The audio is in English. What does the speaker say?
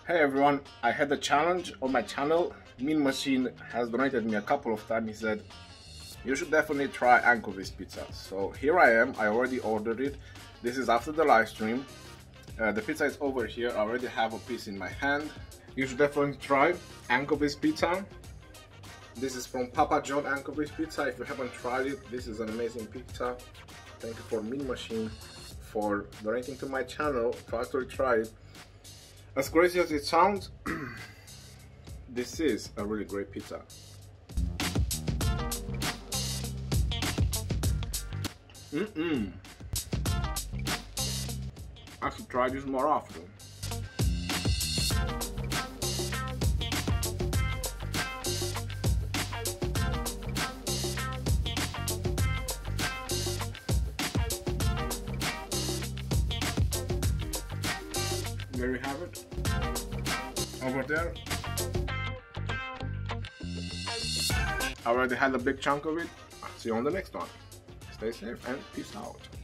Hey everyone, I had a challenge on my channel. Mean Machine has donated me a couple of times. He said, you should definitely try Anchovies Pizza. So here I am, I already ordered it. This is after the live stream. The pizza is over here, I already have a piece in my hand. You should definitely try Anchovies Pizza. This is from Papa John Anchovies Pizza. If you haven't tried it, this is an amazing pizza. Thank you for Mean Machine for donating to my channel to actually try it. As crazy as it sounds, this is a really great pizza. I should try this more often. There you have it. Over there, I already had a big chunk of it. See you on the next one. Stay safe and peace out.